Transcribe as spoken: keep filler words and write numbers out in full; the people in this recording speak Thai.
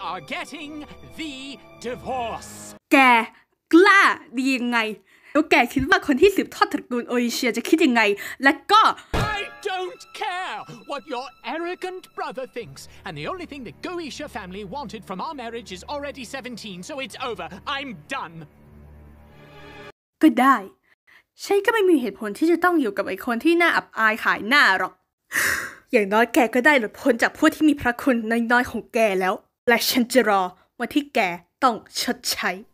are getting the divorce แกกล้าดียังไงแล้วแกคิดว่าคนที่สืบทอดตระกูลโออิเชียจะคิดยังไงและก็ I don't care what your arrogant brother thinks and the only thing the Goetia family wanted from our marriage is already seventeen so it's over I'm done ก็ได้ฉันก็ไม่มีเหตุผลที่จะต้องอยู่กับไอ้คนที่น่าอับอายขายหน้าหรอกอย่างน้อยแกก็ได้หลุดพ้นจากพวกที่มีพระคุณน้อยๆของแกแล้วและฉันจะรอวันที่แกต้องชดใช้